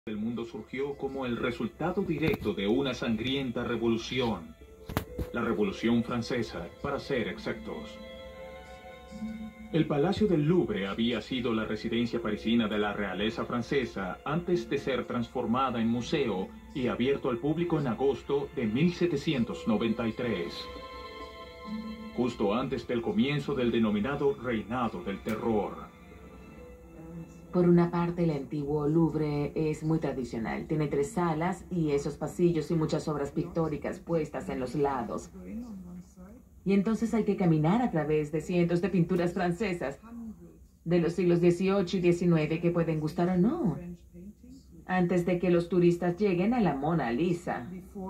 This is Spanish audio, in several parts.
del mundo surgió como el resultado directo de una sangrienta revolución. La Revolución Francesa, para ser exactos. El Palacio del Louvre había sido la residencia parisina de la realeza francesa antes de ser transformada en museo y abierto al público en agosto de 1793. Justo antes del comienzo del denominado Reinado del Terror. Por una parte, el antiguo Louvre es muy tradicional. Tiene 3 salas y esos pasillos y muchas obras pictóricas puestas en los lados. Y entonces hay que caminar a través de cientos de pinturas francesas de los siglos XVIII y XIX que pueden gustar o no, antes de que los turistas lleguen a la Mona Lisa.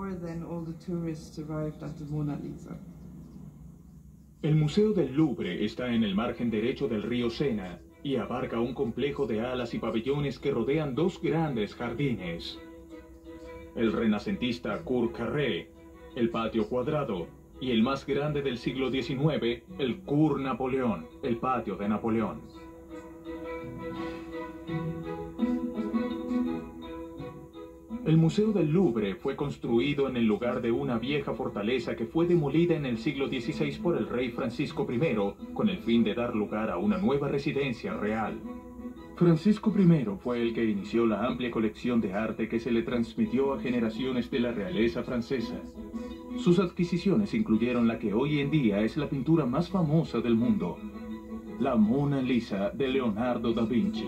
El Museo del Louvre está en el margen derecho del río Sena y abarca un complejo de alas y pabellones que rodean 2 grandes jardines. El renacentista Cour Carré, el patio cuadrado, y el más grande del siglo XIX, el Cour Napoleón, el patio de Napoleón. El Museo del Louvre fue construido en el lugar de una vieja fortaleza que fue demolida en el siglo XVI por el rey Francisco I, con el fin de dar lugar a una nueva residencia real. Francisco I fue el que inició la amplia colección de arte que se le transmitió a generaciones de la realeza francesa. Sus adquisiciones incluyeron la que hoy en día es la pintura más famosa del mundo, la Mona Lisa de Leonardo da Vinci.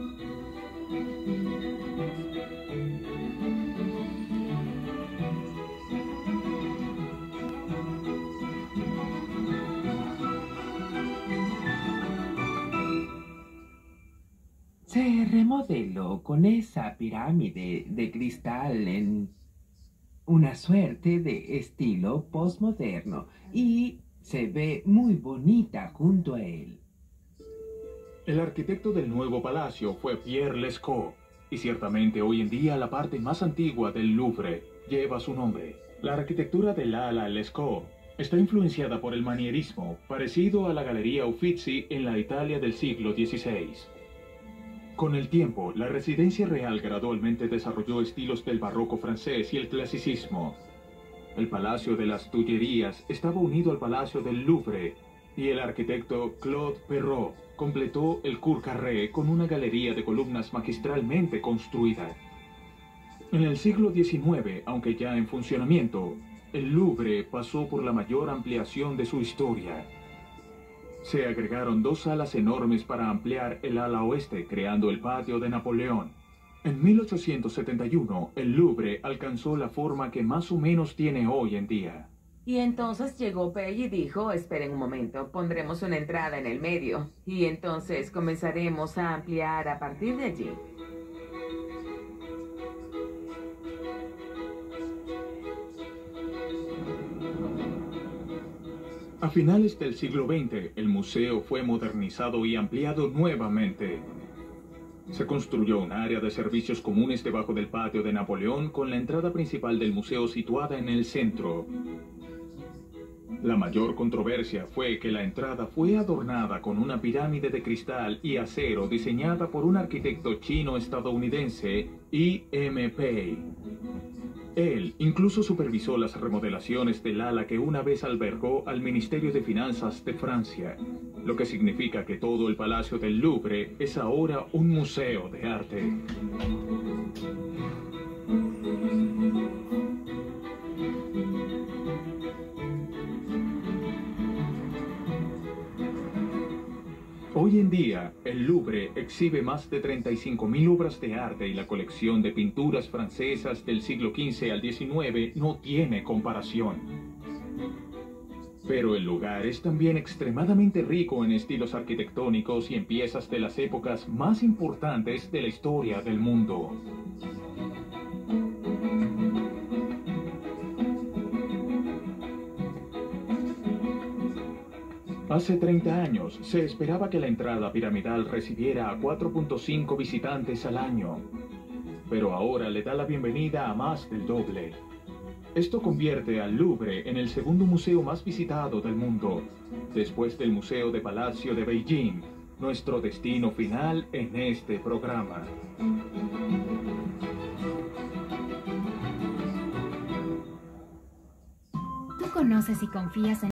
Se remodeló con esa pirámide de cristal en una suerte de estilo postmoderno y se ve muy bonita junto a él. El arquitecto del nuevo palacio fue Pierre Lescot, y ciertamente hoy en día la parte más antigua del Louvre lleva su nombre. La arquitectura del ala Lescot está influenciada por el manierismo, parecido a la Galería Uffizi en la Italia del siglo XVI. Con el tiempo, la residencia real gradualmente desarrolló estilos del barroco francés y el clasicismo. El Palacio de las Tullerías estaba unido al Palacio del Louvre, y el arquitecto Claude Perrault completó el Cour Carré con una galería de columnas magistralmente construida. En el siglo XIX, aunque ya en funcionamiento, el Louvre pasó por la mayor ampliación de su historia. Se agregaron 2 salas enormes para ampliar el ala oeste, creando el patio de Napoleón. En 1871, el Louvre alcanzó la forma que más o menos tiene hoy en día. Y entonces llegó Pei y dijo, esperen un momento, pondremos una entrada en el medio. Y entonces comenzaremos a ampliar a partir de allí. A finales del siglo XX, el museo fue modernizado y ampliado nuevamente. Se construyó un área de servicios comunes debajo del patio de Napoleón, con la entrada principal del museo situada en el centro. La mayor controversia fue que la entrada fue adornada con una pirámide de cristal y acero diseñada por un arquitecto chino-estadounidense, E.M. Pei. Él incluso supervisó las remodelaciones del ala que una vez albergó al Ministerio de Finanzas de Francia, lo que significa que todo el Palacio del Louvre es ahora un museo de arte. Hoy en día, el Louvre exhibe más de 35.000 obras de arte y la colección de pinturas francesas del siglo XV al XIX no tiene comparación. Pero el lugar es también extremadamente rico en estilos arquitectónicos y en piezas de las épocas más importantes de la historia del mundo. Hace 30 años, se esperaba que la entrada piramidal recibiera a 4.5 visitantes al año, pero ahora le da la bienvenida a más del doble. Esto convierte al Louvre en el segundo museo más visitado del mundo, después del Museo de Palacio de Beijing, nuestro destino final en este programa. conoces y confías en